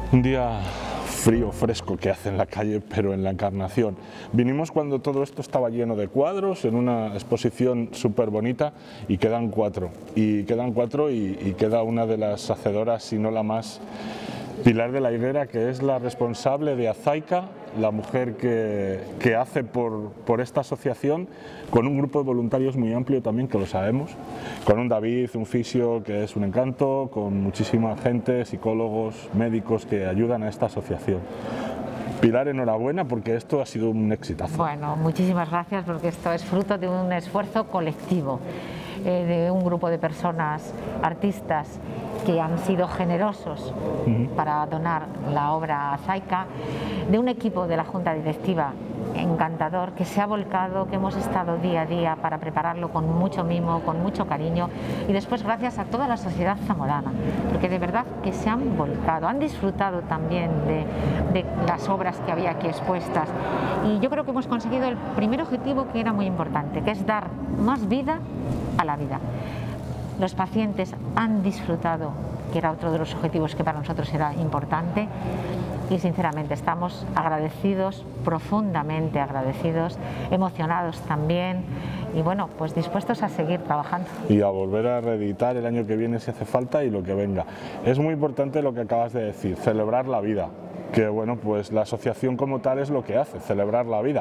Un día frío, fresco que hace en la calle, pero en la Encarnación. Vinimos cuando todo esto estaba lleno de cuadros, en una exposición súper bonita, y quedan cuatro. Y queda una de las hacedoras, si no la más, Pilar de la Higuera, que es la responsable de Azaica, la mujer que hace por esta asociación, con un grupo de voluntarios muy amplio también, que lo sabemos, con un David, un fisio que es un encanto, con muchísima gente, psicólogos, médicos que ayudan a esta asociación. Pilar, enhorabuena porque esto ha sido un exitazo. Bueno, muchísimas gracias porque esto es fruto de un esfuerzo colectivo, de un grupo de personas, artistas, que han sido generosos para donar la obra a Azaica, de un equipo de la Junta Directiva encantador que se ha volcado, que hemos estado día a día para prepararlo con mucho mimo, con mucho cariño, y después gracias a toda la sociedad zamorana, porque de verdad que se han volcado, han disfrutado también de las obras que había aquí expuestas, y yo creo que hemos conseguido el primer objetivo, que era muy importante, que es dar más vida a la vida. Los pacientes han disfrutado, que era otro de los objetivos que para nosotros era importante, y sinceramente estamos agradecidos, profundamente agradecidos, emocionados también, y bueno, pues dispuestos a seguir trabajando. Y a volver a reeditar el año que viene si hace falta y lo que venga. Es muy importante lo que acabas de decir, celebrar la vida. Que bueno, pues la asociación como tal es lo que hace, celebrar la vida.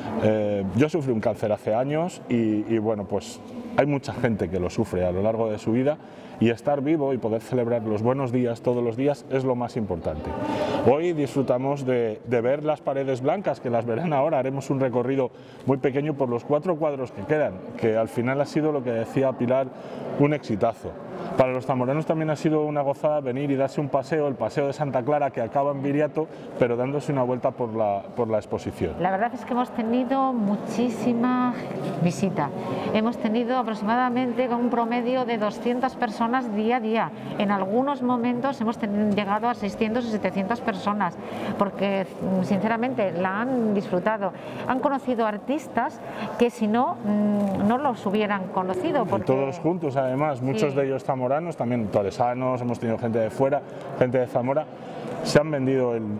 Yo sufrí un cáncer hace años y bueno, pues hay mucha gente que lo sufre a lo largo de su vida, y estar vivo y poder celebrar los buenos días todos los días es lo más importante. Hoy disfrutamos de ver las paredes blancas, que las verán ahora. Haremos un recorrido muy pequeño por los 4 cuadros que quedan, que al final ha sido, lo que decía Pilar, un exitazo. Para los zamoranos también ha sido una gozada venir y darse un paseo, el paseo de Santa Clara, que acaba en Viriato, pero dándose una vuelta por la exposición. La verdad es que hemos tenido muchísima visita. Hemos tenido aproximadamente un promedio de 200 personas día a día. En algunos momentos hemos llegado a 600 y 700 personas, porque sinceramente la han disfrutado. Han conocido artistas que si no, no los hubieran conocido. Porque... todos juntos además, muchos de ellos zamoranos, también toresanos, hemos tenido gente de fuera, gente de Zamora. Se han vendido el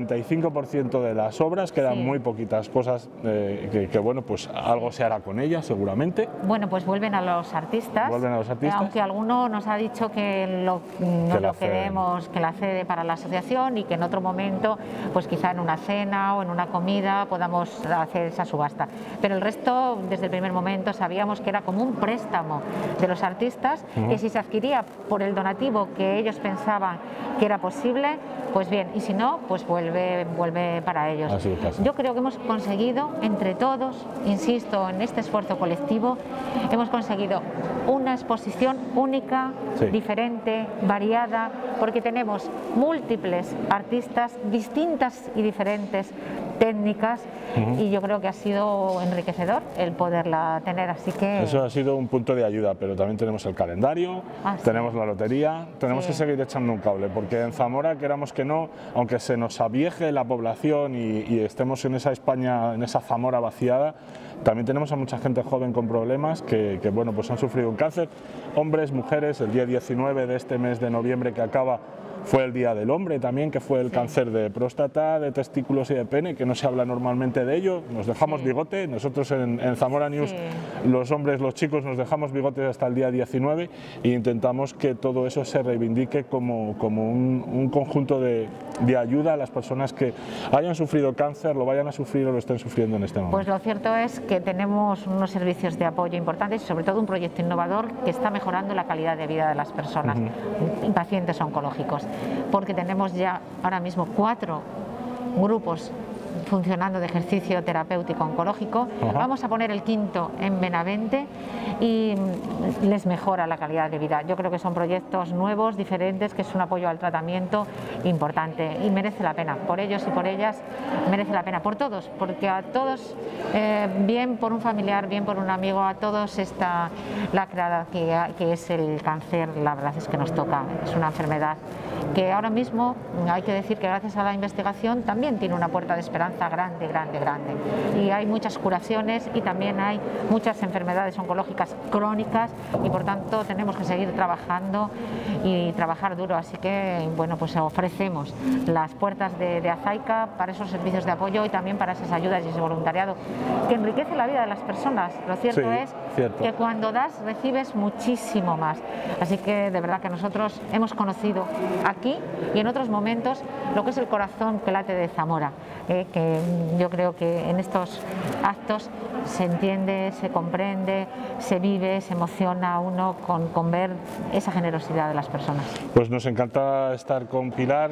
95% de las obras, quedan muy poquitas cosas que bueno, pues algo se hará con ellas seguramente. Bueno, pues vuelven a los artistas, aunque alguno nos ha dicho que lo queremos, que la cede para la asociación, y que en otro momento, pues quizá en una cena o en una comida podamos hacer esa subasta. Pero el resto, desde el primer momento, sabíamos que era como un préstamo de los artistas, que si se adquiría por el donativo que ellos pensaban que era posible, pues bien, y si no, pues vuelve para ellos. Yo creo que hemos conseguido entre todos, insisto, en este esfuerzo colectivo, hemos conseguido una exposición única, diferente, variada, porque tenemos múltiples artistas, distintas y diferentes técnicas, y yo creo que ha sido enriquecedor el poderla tener, así que... Eso ha sido un punto de ayuda, pero también tenemos el calendario, tenemos la lotería, tenemos que seguir echando un cable, porque en Zamora, queramos que no, aunque se nos avieje la población y estemos en esa España, en esa Zamora vaciada, también tenemos a mucha gente joven con problemas que bueno, pues han sufrido un cáncer, hombres, mujeres. El día 19 de este mes de noviembre que acaba fue el Día del Hombre también, que fue el cáncer de próstata, de testículos y de pene, que no se habla normalmente de ello. Nos dejamos bigote, nosotros en Zamora News, los hombres, los chicos, nos dejamos bigotes hasta el día 19 e intentamos que todo eso se reivindique como un conjunto de ayuda a las personas que hayan sufrido cáncer, lo vayan a sufrir o lo estén sufriendo en este momento. Pues lo cierto es que tenemos unos servicios de apoyo importantes y sobre todo un proyecto innovador que está mejorando la calidad de vida de las personas y pacientes oncológicos, porque tenemos ya ahora mismo 4 grupos funcionando de ejercicio terapéutico oncológico. Vamos a poner el 5º en Benavente y les mejora la calidad de vida. Yo creo que son proyectos nuevos, diferentes, que es un apoyo al tratamiento importante y merece la pena, por ellos y por ellas, merece la pena, por todos, porque a todos, bien por un familiar, bien por un amigo, a todos esta lacra que es el cáncer, la verdad es que nos toca, es una enfermedad que ahora mismo hay que decir que gracias a la investigación también tiene una puerta de esperanza grande, grande, grande. Y hay muchas curaciones y también hay muchas enfermedades oncológicas crónicas y por tanto tenemos que seguir trabajando y trabajar duro. Así que bueno, pues ofrecemos las puertas de Azaica para esos servicios de apoyo y también para esas ayudas y ese voluntariado que enriquece la vida de las personas. Lo cierto es que cuando das recibes muchísimo más. Así que de verdad que nosotros hemos conocido aquí y en otros momentos lo que es el corazón que late de Zamora, que yo creo que en estos actos se entiende, se comprende, se vive, se emociona uno con ver esa generosidad de las personas. Pues nos encanta estar con Pilar,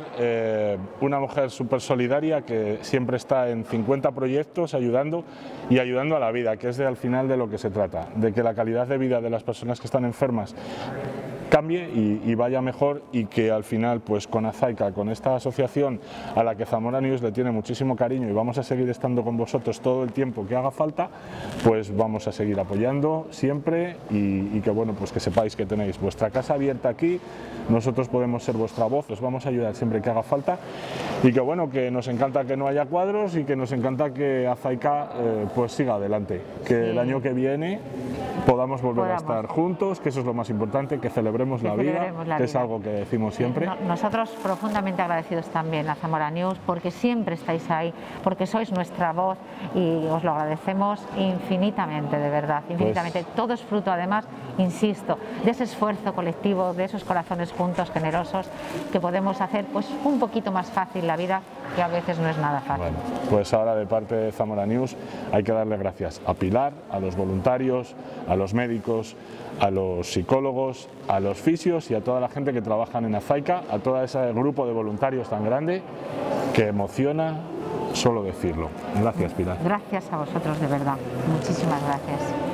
una mujer súper solidaria que siempre está en 50 proyectos ayudando y ayudando a la vida, que es al final de lo que se trata, de que la calidad de vida de las personas que están enfermas cambie y vaya mejor, y que al final pues con Azaica, con esta asociación a la que Zamora News le tiene muchísimo cariño y vamos a seguir estando con vosotros todo el tiempo que haga falta, pues vamos a seguir apoyando siempre y que bueno, pues que sepáis que tenéis vuestra casa abierta aquí, nosotros podemos ser vuestra voz, os vamos a ayudar siempre que haga falta y que bueno, que nos encanta que no haya cuadros y que nos encanta que Azaica pues siga adelante, que el año que viene podamos volver a estar juntos, que eso es lo más importante, que celebremos la vida, que es algo que decimos siempre. Nosotros profundamente agradecidos también a Zamora News porque siempre estáis ahí, porque sois nuestra voz y os lo agradecemos infinitamente, de verdad, infinitamente. Pues, todo es fruto además, insisto, de ese esfuerzo colectivo, de esos corazones juntos, generosos, que podemos hacer pues un poquito más fácil la vida, que a veces no es nada fácil. Bueno, pues ahora de parte de Zamora News hay que darle gracias a Pilar, a los voluntarios, a los médicos, a los psicólogos, a los fisios y a toda la gente que trabaja en Azaica, a todo ese grupo de voluntarios tan grande que emociona solo decirlo. Gracias, Pilar. Gracias a vosotros, de verdad. Muchísimas gracias.